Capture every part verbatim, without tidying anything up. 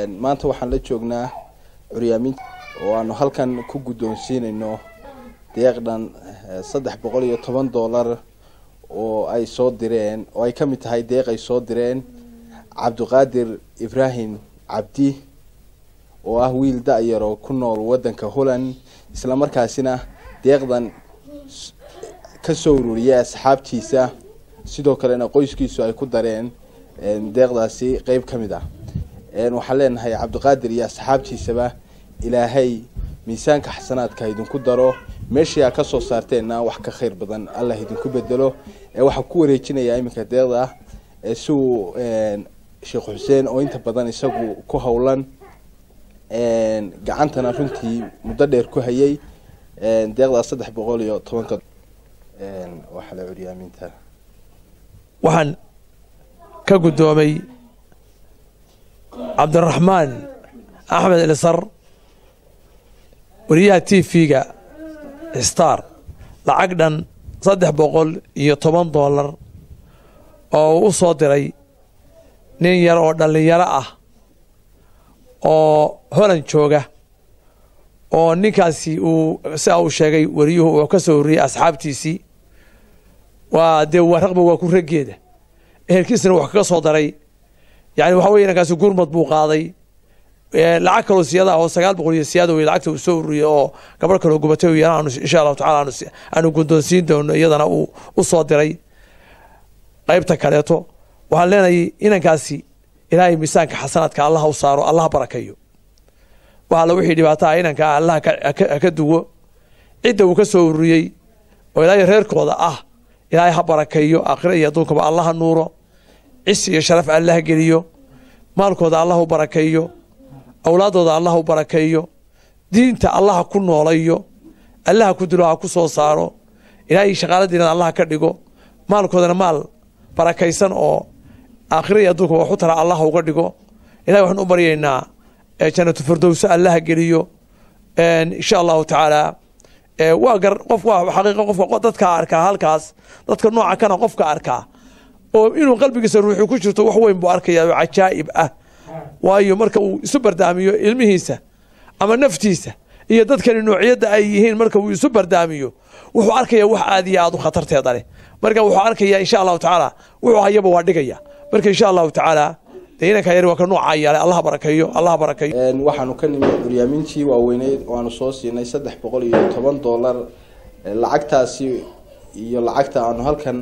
maanta waxaan la joognaa curyaamin oo aanu halkan ku guddoonsiinayno deeqdan saddex boqol iyo toban dollar oo ay soo direen oo ay ka mid tahay deeq ay soo direen Cabdiqaadir Ibraahim Cabdi oo ah wiil da'yar oo ku nool wadanka Holland isla markaasina deeqdan ka soo ururiyay asxaabtiisa sidoo kalena qoyskiisu ay ku dareen deeqdaasi qayb kamid ah een waxa leenahay Cabdiqaadir iyo asxaabtiisaba ilaahay miisaanka xasanaadka idinku daro meeshii ka soo saarteena wax ka khayr badan Allah idinku bedelo ee waxa ku wareejinaya iminka deeqda ee suu een Sheekh Xuseen oo inta badan isagu ku hawlan een gacantana runtii muddo dheer ku hayay een deeqda saddex boqol iyo toban een waxa la curyaaminta waxaan ka gudoomay Cabdiraxmaan Axmed Ilsar wariyaha T V-ga Star lacag dhan saddex boqol iyo toban dollar oo uu soo diray nin yar oo dhalinyaro ah oo Holland jooga oo ninkaasi uu saa uu sheegay wariyuhu oo ka soo ururiyay asxaabtiisii waa de warqaba waa ku rageeda ehelkiisna wax ka soo daray yani waxa weeyaan kaas gurmad buu qaaday ee lacag kale siyada oo sagaal boqol iyo siyada way lacagta uu soo ururiyay oo gabar kale gubatay oo yaraan insha Allah taala aanu guddoonsiin doono iyadana uu u soo diray qaybta kaleeto waxaan leenahay inankaasi ilaahay miisaanka xasanaadka Allah u saaro Allah barakeeyo waxa la wixii dhibaato ah inanka Allah ka duwo cidda uu ka soo ururiyay oo ilaahay reerkooda ah ilaahay ha barakeeyo aakhira iyo adduunka Allah nuuro عيسى يا شرف الله جريو مالكو ذا الله بركيو أولاده ذا الله بركيو دينته الله كله عليو الله كدلوا كسو صاروا إلهي شغالة دين الله كرديجو مالكو ذا مال بركيسن أو آخر يدوك وحطر الله وكرديجو إلهي وحن أمرينا كانت فردوس الله جريو إن شاء الله تعالى واجر قف حقيقة قف قدرت كاركا هالكاس ضد النوع كان قف كاركا oo inuu qalbigiisa ruuxu ku jirto wax weyn buu arkayaa oo cajaa'ib ah waayo marka uu isu bardaamiyo ilmihiisa ama naftiisa iyo dadkan noocyada ay yihiin marka uu isu bardaamiyo wuxuu arkayaa wax aad iyo aad u khatarteeda leh marka wuxuu arkayaa insha Allah taala wuxuu hayaba waa dhigaya marka insha Allah taala deynaka yar waa ka nooca yaale Allah barakeeyo Allah barakeeyo een waxaanu ka nimid curyaamintii waaweyned oo aanu soo siinay saddex boqol iyo toban dollar lacagtaasi iyo lacagta aanu halkan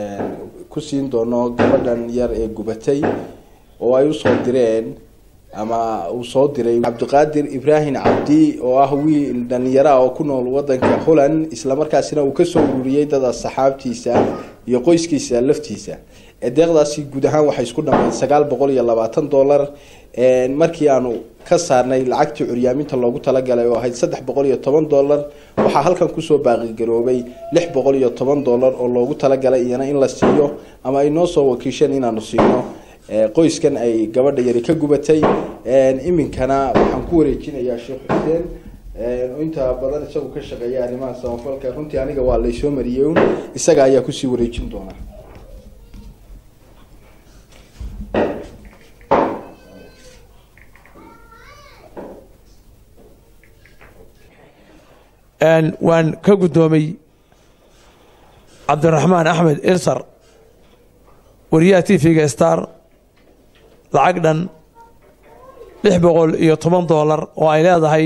ku siin doono gabadhan yar ee gubatay oo ay u soo direen ama uu soo diray Cabdiqaadir Ibraahim Cabdi oo ah wiil dhalinyaro oo ku nool wadanka Holland isla markaasina uu ka soo ururiyay dad asxaabtiisa iyo qoyskiisa laftiisa ee deeqdaasi guud ahaan waxay isku dhammayd sagaal boqol iyo labaatan dollar een markii aanu ka saarnay lacagtii curyaaminta loogu tala galay oo ahayd saddex boqol iyo toban dollar waxa halkan ku soo baaqi garoobay lix boqol iyo toban dollar oo loogu tala galay iyana in la siiyo ama ay noo soo wakiishan inaanu siino ee qoyskan ay gabadha yari ka gubatay een iminkana waxaan ku wareejinayaa Sheekh Xuseen ee inta badan isagu ka shaqeeya arrimaha samafalka runtii aniga waa la soo mariyay isaga ayaa ku sii wareejin doona أن وان كقدومي عبد الرحمن أحمد إلسر ورياتي في ستار لعقدا لحبقول يطمن دولار وإلى هاي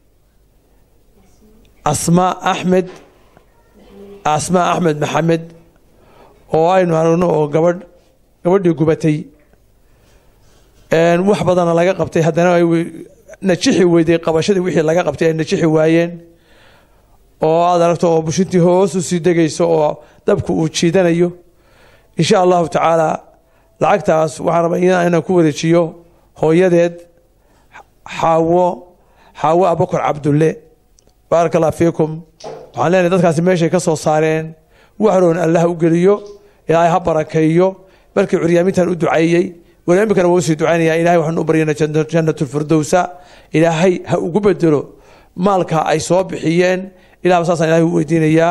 أسماء أحمد أسماء أحمد محمد وأين هارونو قبل قبل يقبتي أن وحبضنا لقى قبتي هذا نتشحي ويدي قبشتي وحي لقى قبتي نتشحي واين oo aad aragto oo bushintii hoos u sii degayso oo dabku uu jiidanayo insha Allah taala lacagtaas waxaan rabaa inaan ku wareejiyo hooyadeed Xaawo Xaawo Abubakar Cabdulle barakallahu fiikum waxaan leenahay dadkaasi meeshay ka soo saareen waxroon Allah u geliyo ilaahay ha barakeeyo markii curyaamintan u duceeyay walaamikana wuu sii duceynaya ilaahay waxaan u baryaynaa jannatul firdawsa ilaahay ha ugu bedelo maalka ay soo bixiyeen إلى أساس إلهي ويدينيا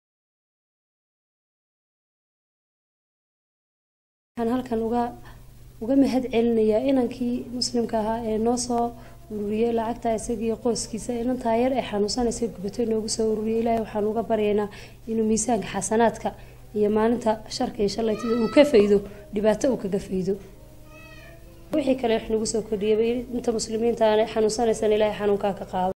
كان هالكن وجا uga mahad celinayaa inankii muslimka ahaa ee noo soo ururiyay lacagta isagii qoyskiisa inantaa yar ee xanuunsanaysa gubatay noogu soo ururiyay ilaahay waxaan uga baryaynaa inuu miisaanka xasanaadka iyo maalinta sharka iyo shalaytada uu ka faydo dhibaato uu kaga faydo wixii kale wax nagu soo kordhiyay inta muslimiinta aan xanuunsanaysan ilaahay xanuunka ka qaado